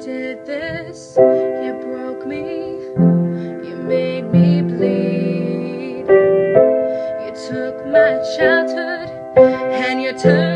did this, you broke me, you made me bleed. You took my childhood and you turned